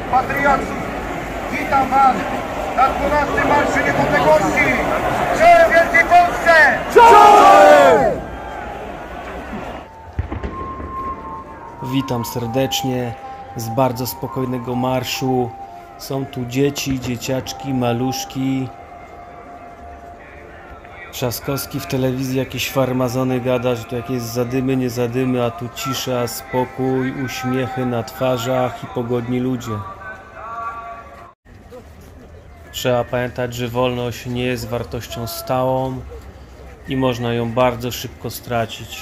patriotów, witam Was na 12. Marszu Niepodległości! Czołem Wielkiej Polsce! Czołem! Witam serdecznie z bardzo spokojnego marszu. Są tu dzieci, dzieciaczki, maluszki. Trzaskowski w telewizji jakieś farmazony gada, że tu jakieś zadymy, nie zadymy, a tu cisza, spokój, uśmiechy na twarzach i pogodni ludzie. Trzeba pamiętać, że wolność nie jest wartością stałą i można ją bardzo szybko stracić.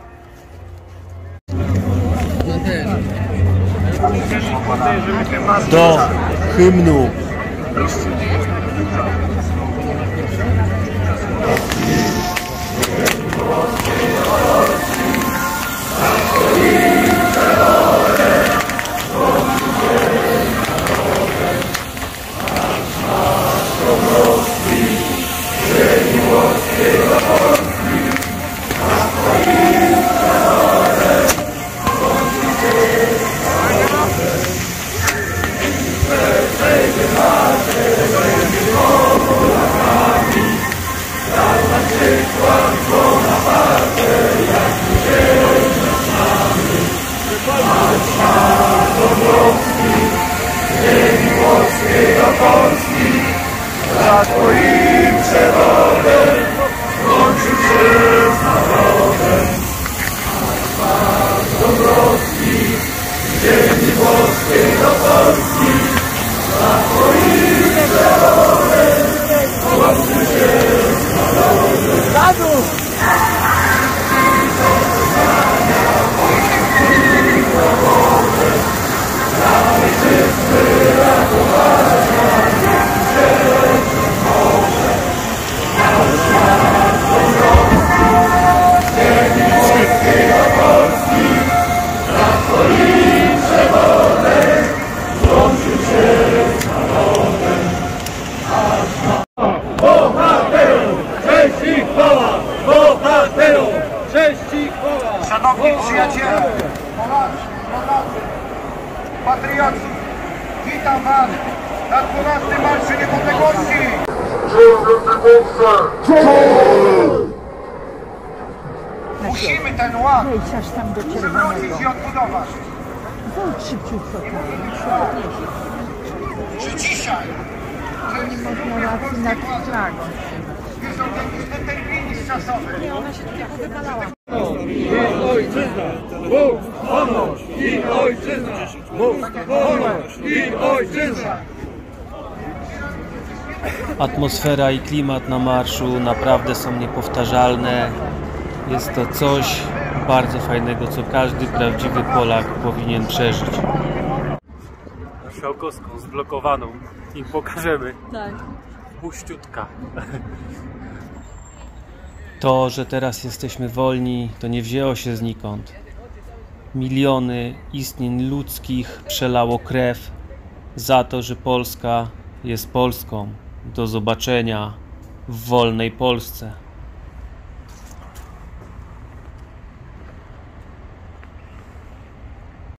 Do hymnu. Za Twoim przewodem łączył się z narodem. Aż Dąbrowski, ziemi włoskiej do Polski. Za Twoim przewodem łączył się z narodem. Szanowni przyjaciele, Polacy, rodacy, patriotów, witam Was na 12. Marszu Niepodległości! Musimy ten ład przywrócić i odbudować. Czy dzisiaj są jakieś determinizm czasowy? I ojczyzna, Bóg, wolność! I ojczyzna, Bóg, wolność! I ojczyzna! Atmosfera i klimat na marszu naprawdę są niepowtarzalne. Jest to coś bardzo fajnego, co każdy prawdziwy Polak powinien przeżyć. Szałkowską zblokowaną i pokażemy. Tak. Puściutka. To, że teraz jesteśmy wolni, to nie wzięło się znikąd. Miliony istnień ludzkich przelało krew za to, że Polska jest Polską. Do zobaczenia w wolnej Polsce.